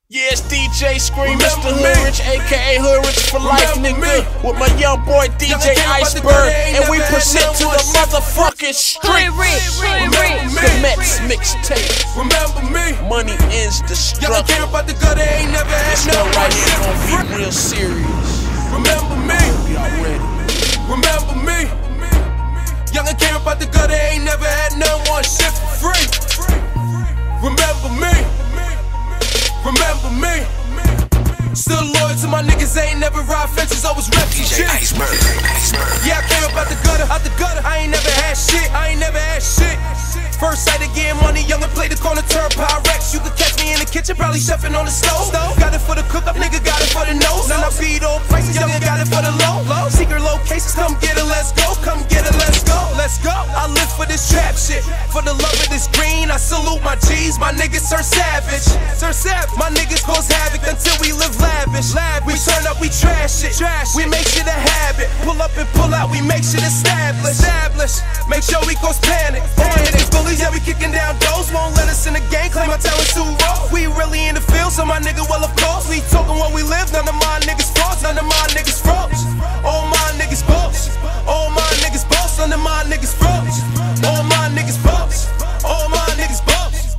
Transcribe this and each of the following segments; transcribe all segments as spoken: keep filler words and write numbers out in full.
Yeah, it's D J Scream, Mister Hoodrich, aka Hoodrich for life, nigga. With my young boy D J Iceberg, and we present to the motherfucking street the Mets mixtape. Remember me. Money ends the struggle. Y'all care about the gutter, ain't never had This no one right here gonna be real serious. Remember me. Y'all ready? Remember me. Y'all care about the gutter, ain't never had no one shit for free. Remember me. Remember me. Still loyal to my niggas, ain't never ride fences, always refugee. Yeah, I came up out the gutter, out the gutter. I ain't never had shit, I ain't never had shit. First sight of getting money, young and play the corner, turn Pyrex. You could catch me in the kitchen, probably chefing on the stove. Got it for the cook up, nigga, got it for the nose. And I beat old prices, young and got it for the low. Secret locations, come get it, let's go. Come get it, let's go. Let's go. I live for this trap shit, for the love of this green. I salute my G's, my niggas turn savage. Turn savage. My niggas cause havoc until we live lavish. We turn up, we trash it. We make shit a habit. Pull up and pull out, we make shit established. Make sure we cause panic. All my niggas bullies, yeah, we kicking down doors. Won't let us in the game, claim our talent too raw. We really in the field, so my nigga, well, of course. We talking what we live, none of my niggas false, none of my niggas froze. All my niggas boss. All my niggas boss, none of my niggas froze. All my niggas boss. All my niggas boss.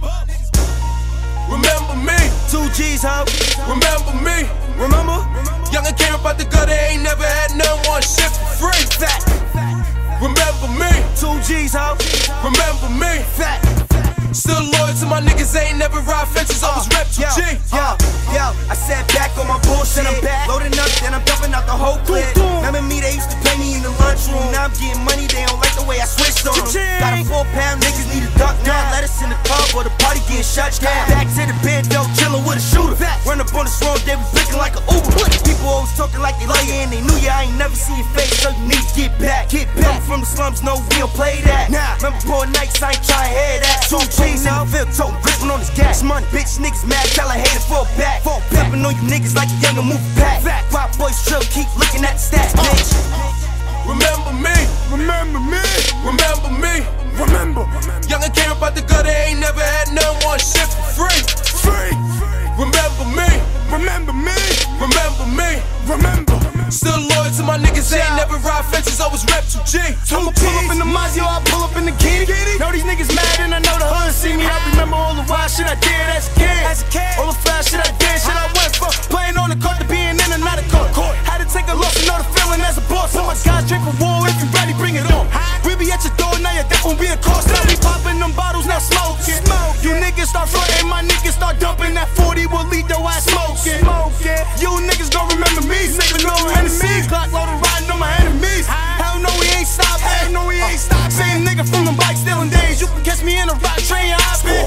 Remember me. Two G's, huh? Remember me. Remember? Young and care about the gutter, ain't never had no one shit for free. Fact. Remember me. Two G's, huh? Remember me. Fact. Still loyal to my niggas, ain't never ride fences, always rep two G. Yo, yo, I sat back on my bullshit, I'm back. Loading up, then I'm dumping out the whole clip. Remember me, they used to pay me in the lunchroom. Now I'm getting money, they don't like the way I switched on them. Got a four pound, niggas need a duck now. Let us in the club or the party getting shut down. Back to the bed, though, chillin' with a shooter. Run up on the road, they be flicking like an Uber. People always talking like they love you and they knew ya. I ain't never seen your face, so you need to get back. Get back. Coming from the slums, no, we don't play that. Nah, remember poor nights, I ain't tryna hear that. Two G's in the field, tote, gripping on this gas. Money, bitch, niggas mad, tell a hater for a back. Pimpin' on you niggas like a younger move back. Pop boys trill, keep looking at the stats, bitch. Remember me. Remember me. Remember me. Remember. Young and care about the gutter, ain't never had no one shit for free. Free. Remember me. Remember me. Remember me. Remember. Still loyal to my niggas, ain't never ride fences, always rep two G. I'ma pull up in the Mazio, I pull up in the Kitty. Know these niggas mad and I know the hood see me. I remember all the wild shit I did as a kid. As a kid. All the fast shit I did, shit I went for. Playing on the court to being in and out of court. Had to take a loss to know the feeling as a boss. So my guys drink for war, if you ready, bring it on. We be at your door, now your death won't be a cost. Now we popping them bottles, now smoking. You niggas start frontin', my niggas start dumping. That forty will lead your ass smoking. You niggas gon' remember me, sippin' on enemies. Glock loaded, riding on my enemies. Hell no, we ain't stopped. Hell no, we ain't stopped. Same nigga from them bike stealing days. You can catch me in a rock train, I spit.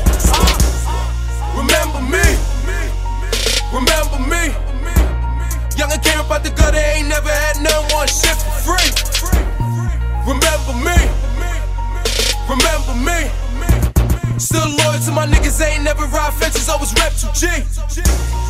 Remember me. Remember me. Young and care about the gutter, ain't never had no one shit for free. Remember me. Remember me. Still loyal to my niggas, ain't never ride fences, always rep two G.